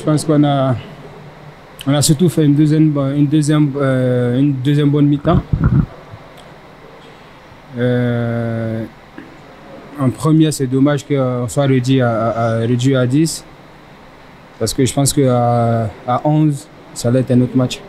pense qu'on a surtout fait une deuxième bonne mi-temps. En première, c'est dommage qu'on soit réduit à 10. Parce que je pense qu'à 11, ça allait être un autre match.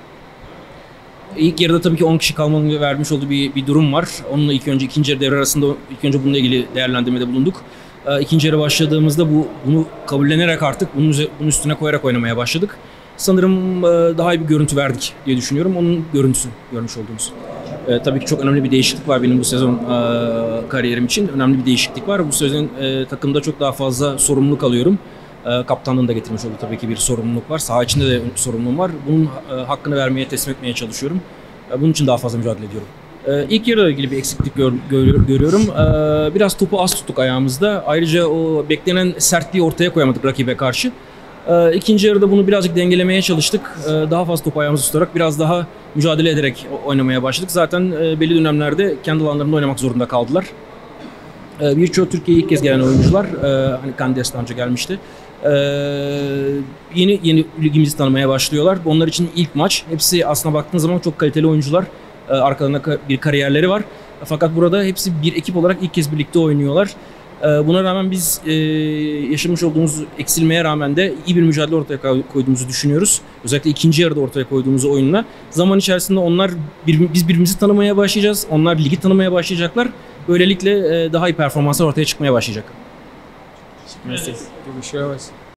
İlk yarıda tabii ki 10 kişi kalmanın vermiş olduğu bir durum var. Onunla ikinci yarı devre arasında ilk önce bununla ilgili değerlendirmede bulunduk. İkinci yarı başladığımızda bunu kabullenerek artık bunun üstüne koyarak oynamaya başladık. Sanırım daha iyi bir görüntü verdik diye düşünüyorum. Onun görüntüsü görmüş olduğumuz. Tabii ki çok önemli bir değişiklik var benim bu sezon kariyerim için. Önemli bir değişiklik var. Bu sezon takımda çok daha fazla sorumluluk alıyorum. Kaptanlığın da getirmiş olduğu tabii ki bir sorumluluk var. Saha içinde de sorumluluğum var. Bunun hakkını vermeye, teslim etmeye çalışıyorum. Bunun için daha fazla mücadele ediyorum. İlk yarıyla ilgili bir eksiklik görüyorum. Biraz topu az tuttuk ayağımızda. Ayrıca o beklenen sertliği ortaya koyamadık rakibe karşı. İkinci yarıda bunu birazcık dengelemeye çalıştık. Daha fazla topu ayağımızı tutarak biraz daha mücadele ederek oynamaya başladık. Zaten belli dönemlerde kendi alanlarında oynamak zorunda kaldılar. Birçoğu Türkiye'ye ilk kez gelen oyuncular. Hani Kandes daha önce gelmişti. Yeni ligimizi tanımaya başlıyorlar. Onlar için ilk maç. Hepsi aslına baktığınız zaman çok kaliteli oyuncular. Arkalarında bir kariyerleri var. Fakat burada hepsi bir ekip olarak ilk kez birlikte oynuyorlar. Buna rağmen biz yaşamış olduğumuz eksilmeye rağmen de iyi bir mücadele ortaya koyduğumuzu düşünüyoruz. Özellikle ikinci yarıda ortaya koyduğumuz oyunla. Zaman içerisinde biz birbirimizi tanımaya başlayacağız. Onlar ligi tanımaya başlayacaklar. Böylelikle daha iyi performanslar ortaya çıkmaya başlayacak. Merci.